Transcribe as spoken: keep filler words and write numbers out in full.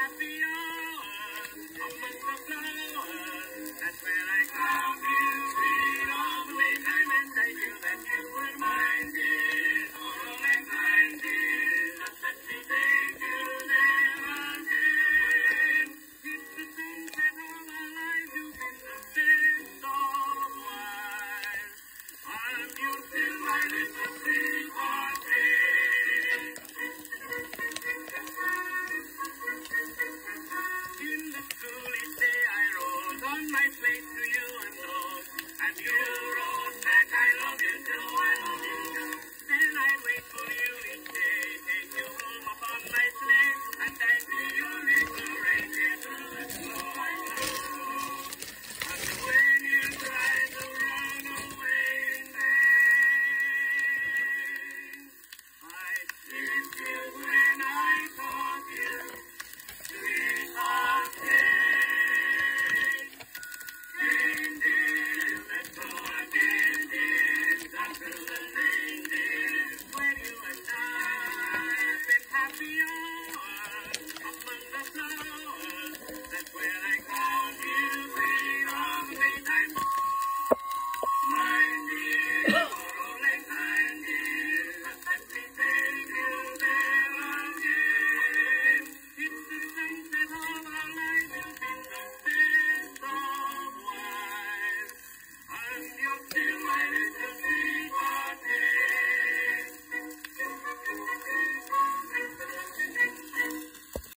happy hour amongst the flowers. That's where I found you, sweet all the way time, and I knew that you were mine, dear. All and mine, dear. Just let me take you there again. It's the thing that all our lives you've been the sense of wise. And you still my little sweetheart, dear. In the schoolish day I rose on my slate to you and rose, and you wrote back I love you too, I love you too. Then I'd wait for you each day, take you home upon my sleigh, and I'd be your little reindeer through the snow I know. And when you tried to run away in vain, I'd kiss you when I caught you, sweetheart, hey. Reindeer, let's go again, dear, down to the lane, dear, where you and I have been happy.